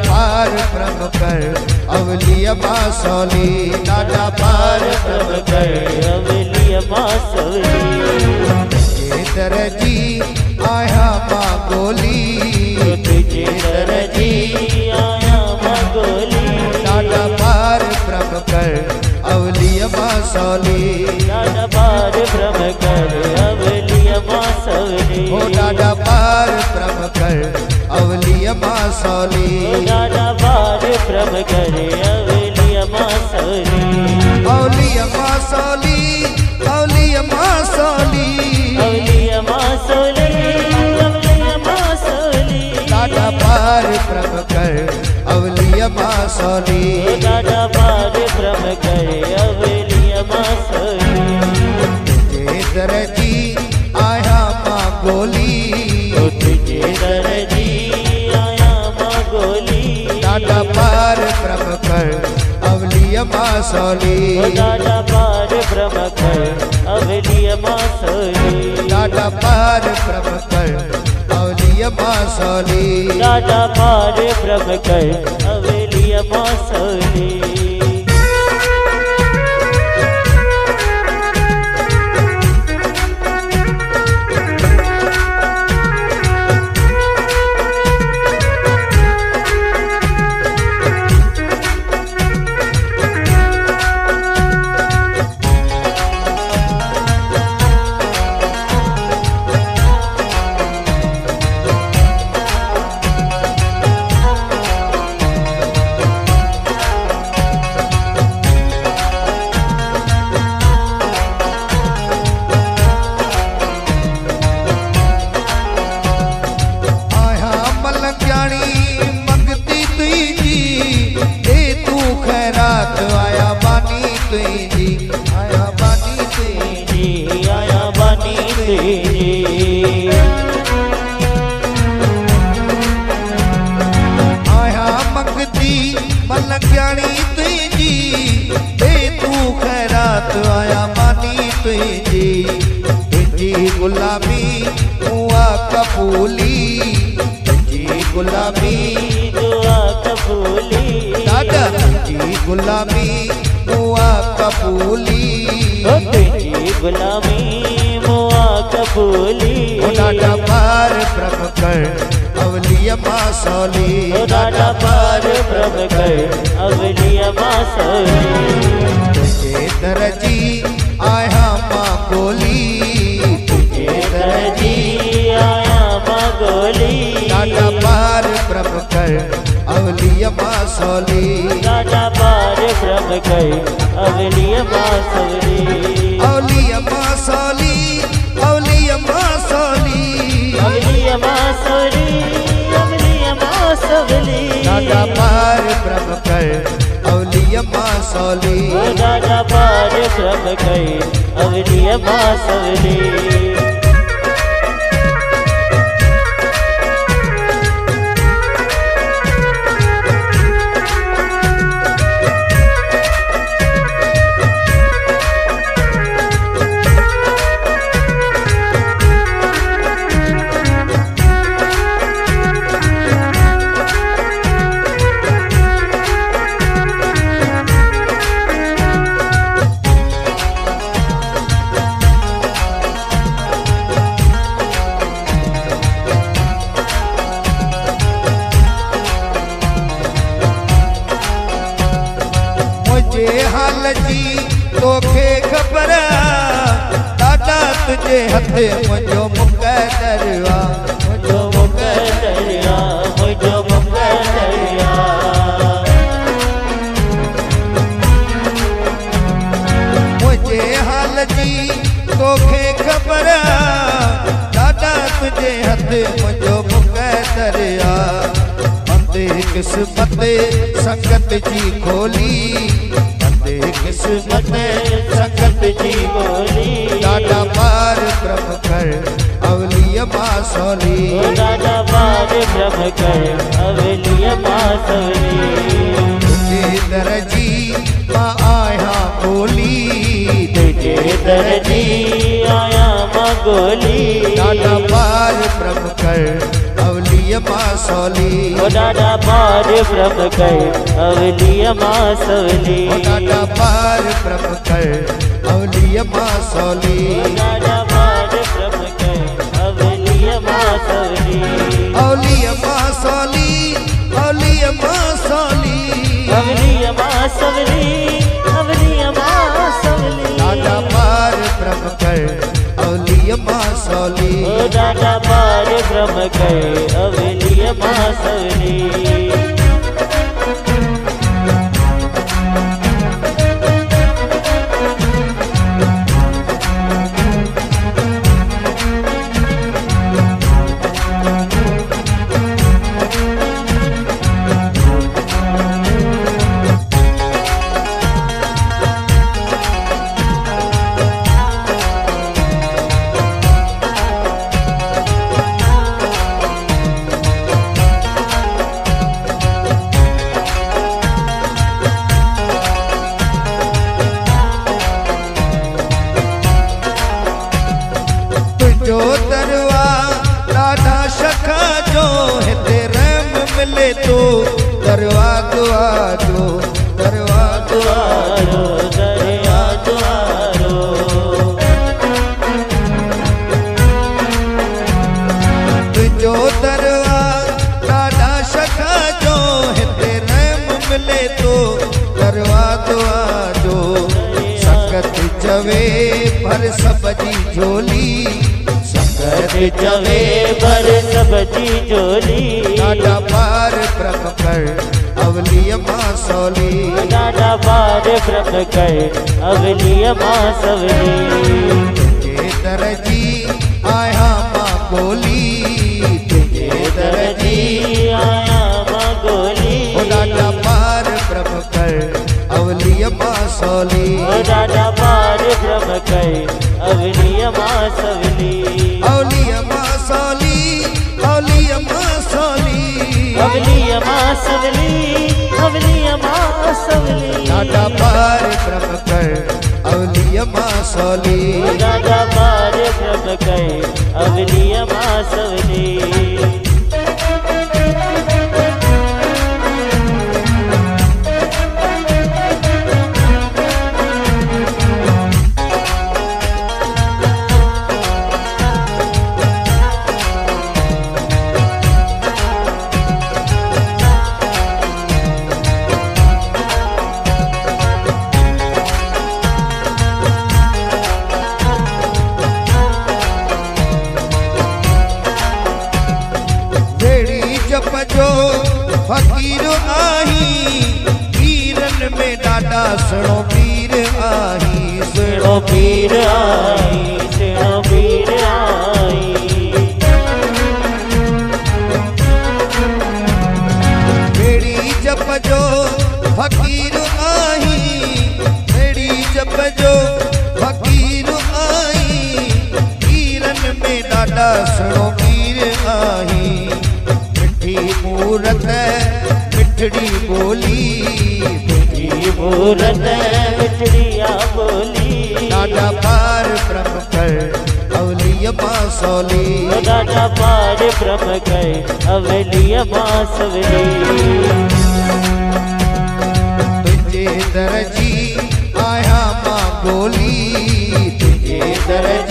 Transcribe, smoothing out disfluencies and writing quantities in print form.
पार ब्रह्म कर अवलिया बासोली डाडा पार ब्रह्म कर अवलिया बासोली तुझे दरजी आया माँ गोली तुझे दरजी आया माँ गोली डाडा पार ब्रह्म कर अवलिया बासोली डाडा पार ब्रह्म कर अवलिया बासोली ओ डाडा पार ब्रह्म कर अवलिया बासोली डाडा पार ब्रह्म कर अवलिया बासोली अवलिया बासोली अवलिया बासोली अवलिया बासोली अवलिया बासोली डाडा पार ब्रह्म कर अवलिया बासोली डाडा पार ब्रह्म कर अवलिया बासोली तुझे दरजी आया माँ गोली तुझे दरजी आया माँ गोली डाडा पार ब्रह्म कर अवलिया बासोली डाडा पार ब्रह्म कर अवलिया बासोली डाडा पार ब्रह्म कर अवलिया बासोली डाडा पार ब्रह्म कर अवलिया बासोली आया मंगती मलंग्याणी तुझी दे तू खैरात आया मानी तुझी तुझी गुलामी दुआ कबूली तुझी गुलामी दुआ कबूली दादा तुझी गुलामी दुआ कबूली तुझी गुलामी मुआ कबूली डाडा पार ब्रह्म कर अवलिया बासोली डाडा पार ब्रह्म कर अवलिया बासोली तुझे दरजी आया माँ गोली तुझे दरजी आया माँ गोली डाडा पार ब्रह्म कर अवलिया बासोली डाडा पार ब्रह्म कर अवलिया बासोली अवलिया बासोली अवलिया बासोली अवलिया बासोली अवलिया बासोली डाडा पार ब्रह्म कर अवलिया बासोली डाडा पार ब्रह्म कर अवलिया बासोली हाल जी तोखे खबर डाडा तुझे हथे मुझो मुक़दरवा मुझो मुक़दरवा मुझो मुक़दरवा मुझे हाल जी तोखे खबर डाडा तुझे हथे मुझो मुक़दरवा बंदे किस्मत संगत जी खोली किस्मत संगत जी बोली डाडा पार ब्रह्म कर अवलिया बासोली डाडा पार ब्रह्म कर अवलिया बासोली तुझे दरजी माँ आया गोली तुझे दरजी आया माँ गोली डाडा पार ब्रह्म कर अवलिया अवलिय मां सौली ओ डाडा पार ब्रह्म कर अवलिय मां सवली ओ डाडा पार ब्रह्म कर अवलिय मां सौली डाडा पार ब्रह्म कर अवलिय मां सवली अवलिय मां सौली अवलिय मां सौली अवलिय मां सवली अवलिय मां सवली डाडा पार ब्रह्म कर अवलिय मां सौली ओ डाडा पार ब्रह्म कर अवलिय मां सवली जो दरवा ॾाढा शखा जो हिते रहम मिले तो दरवा दुआ जो दरवा दुआ द्वारो दरिया द्वारो जो दरवा ॾाढा शखा जो हिते रहम मिले तो दरवा दुआ जो संगत जवे भर सब जी झोली संगत जवे भर सब जी झोली डाडा पार ब्रह्म कर अवलिय मां सौली डाडा पार ब्रह्म कर अवलिय मां सवली तुझे दरजी आया मां गोली तुझे दरजी आया मां गोली ओ डाडा पार ब्रह्म कर अवलिय मां सौली ओ डाडा पार ब्रह्म कर अवलिय मां सवली अवलिय मां सौली अवलिय मां सौली अवलिय मां सवली अवलिय मां सवली डाडा पार ब्रह्म कर अवलिय मां सौली डाडा पार ब्रह्म कर अवलिय मां सवली जो फकीर आही पीरन में डाडा सणो पीर आही सेणो पीर आई सेणो पीर आई बेड़ी जप जो फकीर आही बेड़ी जप जो फकीर आई पीरन में डाडा सणो पीर आही मूरत मिठड़ी बोली मिठड़ी मूरत मिठड़िया बोली डाडा पार ब्रह्म कर अवलिय मां सौली डाडा पार ब्रह्म कर अवलिय मां सवली तुझे दरजी आया मां गोली तुझे दरजी